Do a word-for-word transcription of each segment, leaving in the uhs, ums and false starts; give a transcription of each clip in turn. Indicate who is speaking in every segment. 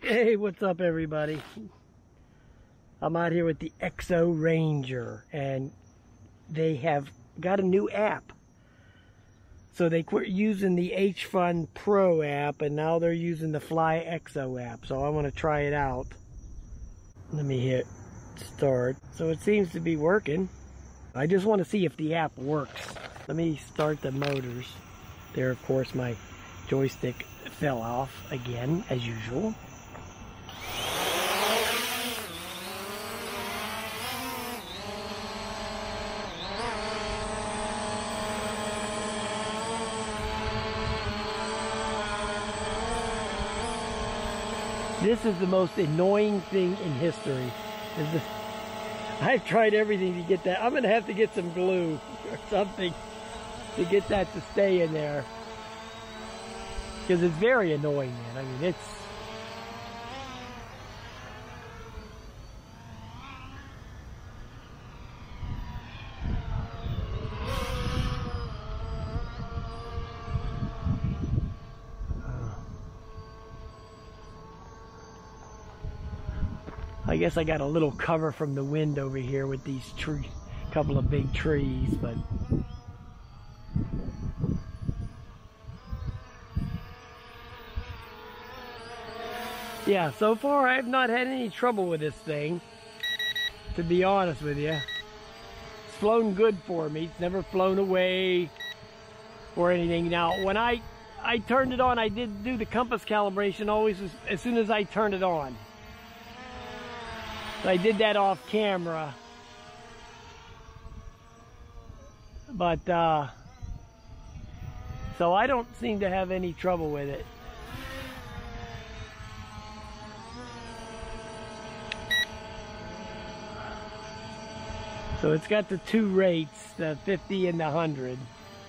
Speaker 1: Hey, what's up everybody? I'm out here with the E X O Ranger and they have got a new app. So they quit using the H Fun Pro app and now they're using the Fly E X O app. So I want to try it out. Let me hit start. So it seems to be working. I just want to see if the app works. Let me start the motors. There, of course, my joystick fell off again, as usual. This is the most annoying thing in history. Is the, I've tried everything to get that. I'm going to have to get some glue or something to get that to stay in there. Because it's very annoying, man. I mean, it's... I guess I got a little cover from the wind over here with these tree, couple of big trees, but yeah, so far I've not had any trouble with this thing, to be honest with you. It's flown good for me. It's never flown away or anything. Now, when I I turned it on, I did do the compass calibration always as, as soon as I turned it on. I did that off camera, but uh, so I don't seem to have any trouble with it. So it's got the two rates, the fifty and the one hundred.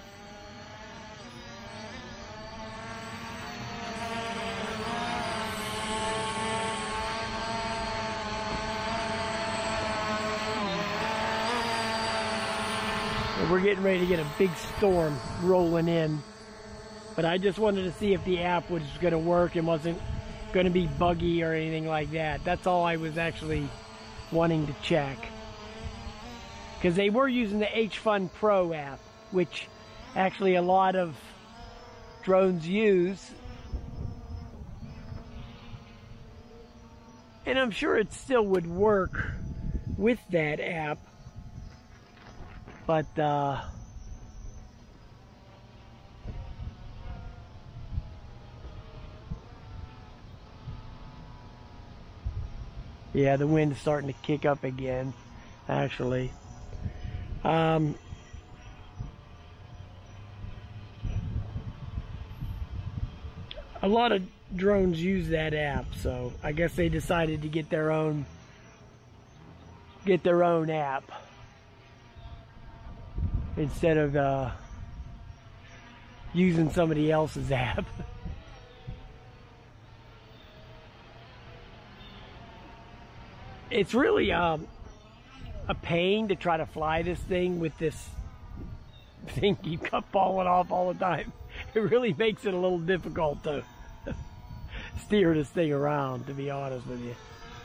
Speaker 1: We're getting ready to get a big storm rolling in, but I just wanted to see if the app was going to work and wasn't going to be buggy or anything like that. That's all I was actually wanting to check, because they were using the H Fun Pro app, which actually a lot of drones use, and I'm sure it still would work with that app. But, uh, yeah, the wind's starting to kick up again, actually. Um, a lot of drones use that app, so I guess they decided to get their own, get their own app, instead of uh, using somebody else's app. It's really um, a pain to try to fly this thing with this thing keep falling off all the time. It really makes it a little difficult to steer this thing around, to be honest with you.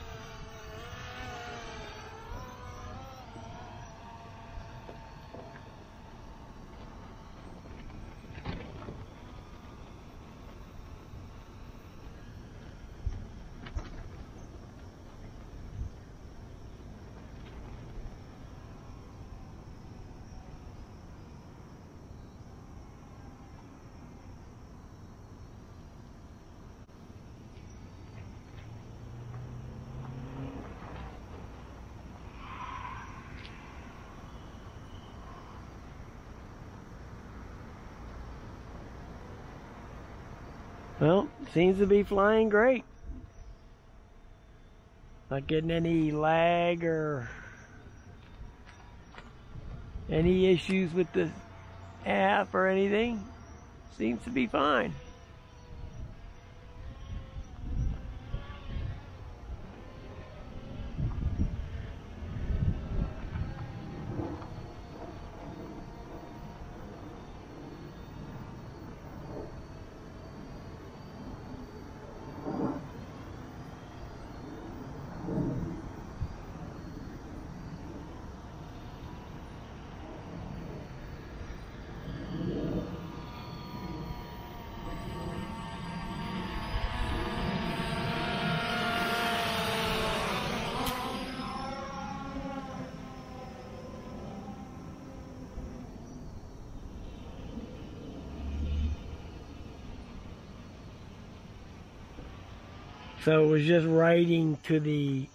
Speaker 1: Well, seems to be flying great. Not getting any lag or any issues with the app or anything. Seems to be fine. So it was just writing to the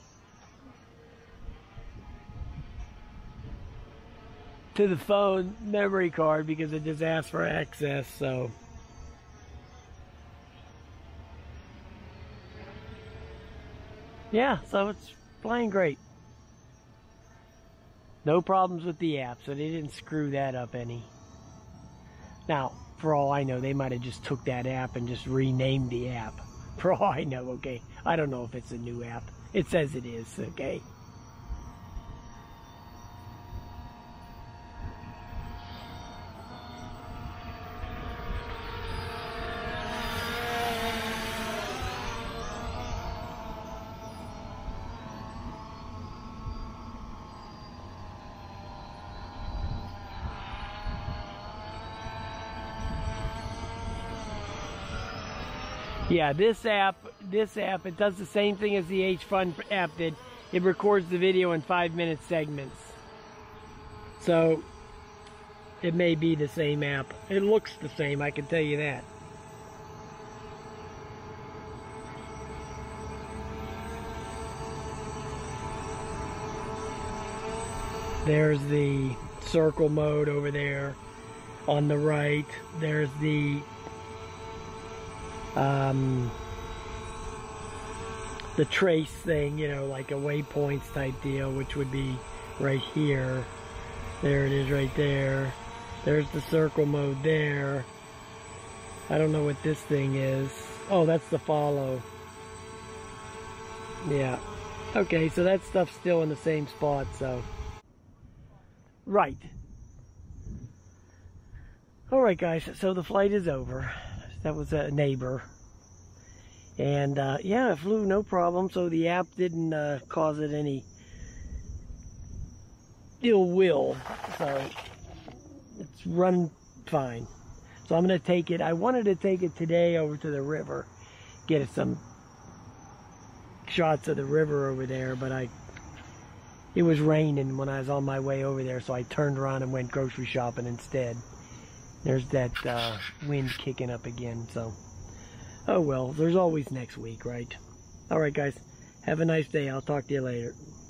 Speaker 1: to the phone memory card because it just asked for access. So yeah, so it's playing great. No problems with the app, so they didn't screw that up any. Now, for all I know, they might have just took that app and just renamed the app. For all I know, okay? I don't know if it's a new app. It says it is, okay? Yeah, this app, this app, it does the same thing as the H Fun app did. It records the video in five minute segments. So, it may be the same app. It looks the same, I can tell you that. There's the circle mode over there on the right. There's the Um, the trace thing, you know, like a waypoints type deal, which would be right here. There it is right there. There's the circle mode there. I don't know what this thing is. Oh, that's the follow. Yeah. Okay, so that stuff's still in the same spot, so. Right. Alright guys, so the flight is over. That was a neighbor. And uh, yeah, it flew no problem, so the app didn't uh, cause it any ill will. So it's run fine. So I'm going to take it. I wanted to take it today over to the river, get some shots of the river over there, but I it was raining when I was on my way over there, so I turned around and went grocery shopping instead. There's that uh, wind kicking up again, so. Oh well, there's always next week, right? Alright guys, have a nice day. I'll talk to you later.